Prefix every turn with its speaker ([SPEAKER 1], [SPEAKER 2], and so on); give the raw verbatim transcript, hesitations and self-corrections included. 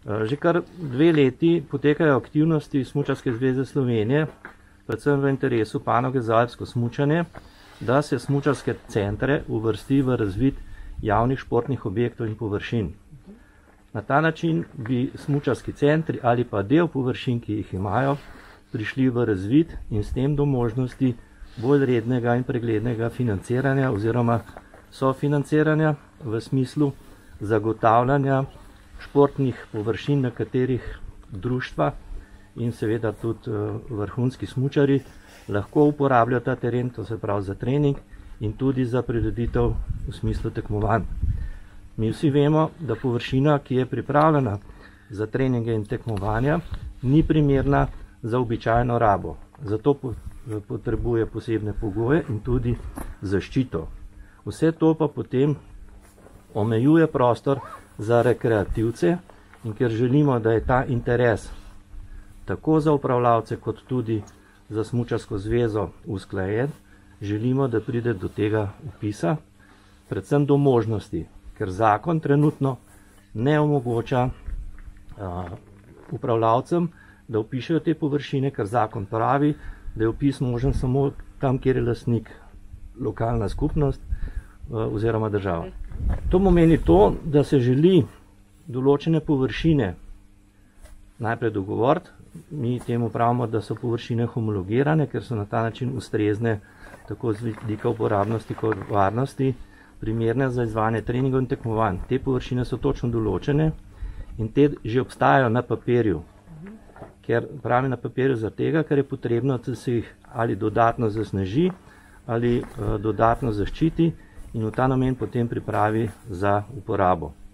[SPEAKER 1] Že kar dve leti potekajo aktivnosti Smučarske zveze Slovenije, predvsem v interesu panoge za alpsko smučanje, da se smučarske centre uvrsti v razvid javnih športnih objektov in površin. Na ta način bi smučarski centri ali pa del površin, ki jih imajo, prišli v razvid in s tem do možnosti bolj rednega in preglednega financiranja oziroma sofinanciranja v smislu zagotavljanja športnih površin, na katerih društva in seveda tudi vrhunski smučari lahko uporabljajo ta teren, to se pravi za trening in tudi za prireditev v smislu tekmovanj. Mi vsi vemo, da površina, ki je pripravljena za treninge in tekmovanja, ni primerna za običajno rabo. Zato potrebuje posebne pogoje in tudi zaščito. Vse to pa potem omejuje prostor za rekreativce in ker želimo, da je ta interes tako za upravljavce kot tudi za Smučarsko zvezo usklajen, želimo, da pride do tega vpisa, predvsem do možnosti, ker zakon trenutno ne omogoča a, upravljavcem, da vpišejo te površine, ker zakon pravi, da je vpis možen samo tam, kjer je lastnik lokalna skupnost a, oziroma država. To pomeni to, da se želi določene površine najprej dogovoriti. Mi temu pravimo, da so površine homologirane, ker so na ta način ustrezne tako z vidika uporabnosti kot varnosti, primerne za izvajanje treningov in tekmovanj. Te površine so točno določene in te že obstajajo na papirju. Ker pravim na papirju zaradi tega, ker je potrebno, da se jih ali dodatno zasneži ali uh, dodatno zaščiti in v ta namen potem pripravi za uporabo.